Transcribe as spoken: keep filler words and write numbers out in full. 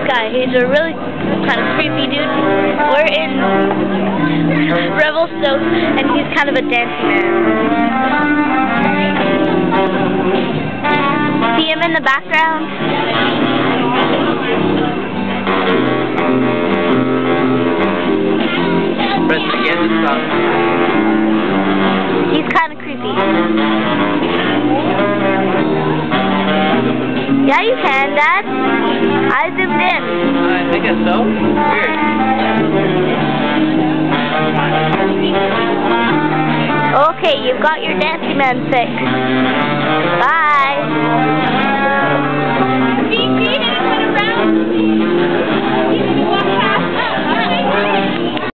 guy. He's a really kind of creepy dude. We're in Revelstoke, and he's kind of a dancey man. See him in the background? Press again to stop. He's kind of creepy. Yeah, you can, Dad. I zoomed in. I think it's so. Weird. Okay, you've got your dancey man fixed. Bye.